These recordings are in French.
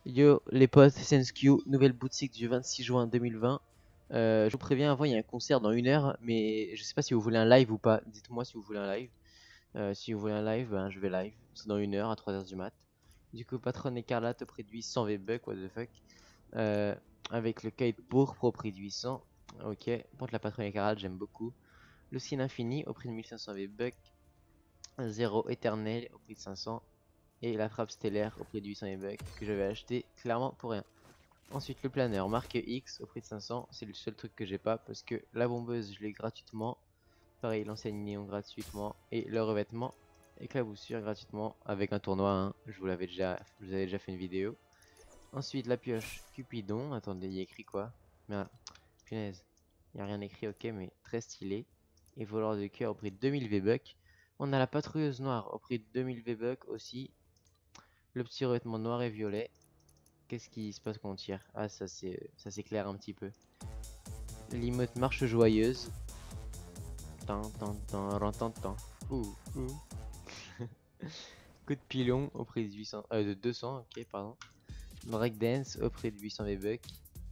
Yo les potes, c'est SenseQ, nouvelle boutique du 26 juin 2020. Je vous préviens, avant il y a un concert dans 1 heure, mais je sais pas si vous voulez un live ou pas. Dites-moi si vous voulez un live. Si vous voulez un live, ben, je vais live. C'est dans 1 heure à 3 heures du mat. Du coup, Patron Écarlate au prix de 800 V-Bucks, what the fuck. Euh, avec le kite pourpre au prix de 800. Ok, contre la Patronne Écarlate, j'aime beaucoup. Le Skin Infini au prix de 1500 V-Bucks. Zéro éternel au prix de 500. Et la frappe stellaire au prix de 800 V-Bucks que j'avais acheté clairement pour rien. Ensuite le planeur marque X au prix de 500, c'est le seul truc que j'ai pas parce que la bombeuse je l'ai gratuitement. Pareil l'enseigne néon gratuitement et le revêtement éclaboussure gratuitement avec un tournoi hein. Je vous avais déjà fait une vidéo. Ensuite la pioche Cupidon, attendez il y a écrit quoi? Mais punaise, il n'y a rien écrit ok mais très stylé. Et voleur de cœur au prix de 2000 V-Bucks. On a la patrouilleuse noire au prix de 2000 V-Bucks aussi. Le petit revêtement noir et violet. Qu'est-ce qui se passe quand on tire? Ah, ça s'éclaire un petit peu. L'emote marche joyeuse. Tan, tan, tan, ran, tan, tan. Ouh, ouh. Coup de pilon au prix de 800, de 200, ok, pardon. Breakdance au prix de 800 V-Bucks.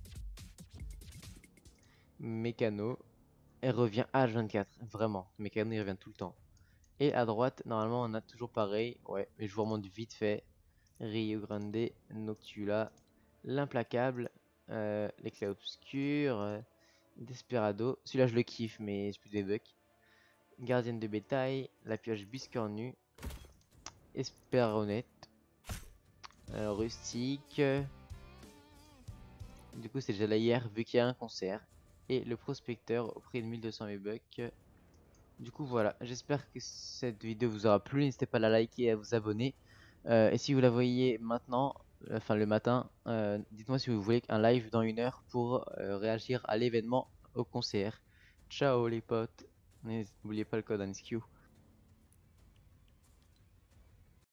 Mécano. Elle revient H24, vraiment. Mécano, il revient tout le temps. Et à droite, normalement, on a toujours pareil. Ouais, mais je vous remonte vite fait. Rio Grande, Noctula, l'implacable, l'éclat obscur, Desperado. Celui-là, je le kiffe, mais c'est plus des bucks. Gardienne de bétail, la pioche biscornue, Esperonette, rustique. Du coup, c'est déjà là hier, vu qu'il y a un concert. Et le prospecteur au prix de 1200 V-Bucks. Du coup, voilà. J'espère que cette vidéo vous aura plu. N'hésitez pas à la liker et à vous abonner. Et si vous la voyez maintenant, enfin le matin, dites-moi si vous voulez un live dans 1 heure pour réagir à l'événement au concert. Ciao les potes. N'oubliez pas le code ANSQ.